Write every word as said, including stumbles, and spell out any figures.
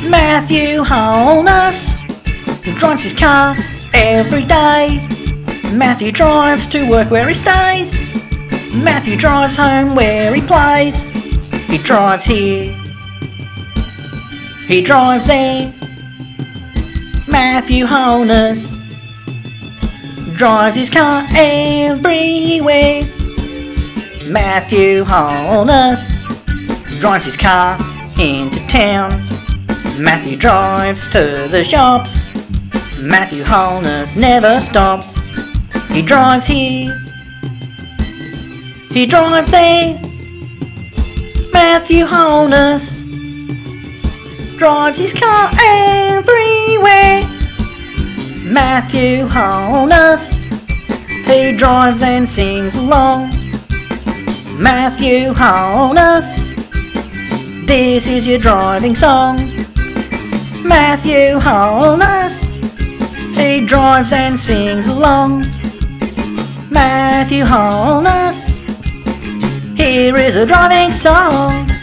Matthew Holness drives his car every day. Matthew drives to work where he stays. Matthew drives home where he plays. He drives here, he drives there. Matthew Holness drives his car everywhere. Matthew Holness drives his car into town. Matthew drives to the shops. Matthew Holness never stops. He drives here, he drives there. Matthew Holness drives his car everywhere. Matthew Holness, he drives and sings along. Matthew Holness, this is your driving song. Matthew Holness, he drives and sings along. Matthew Holness, here is a driving song.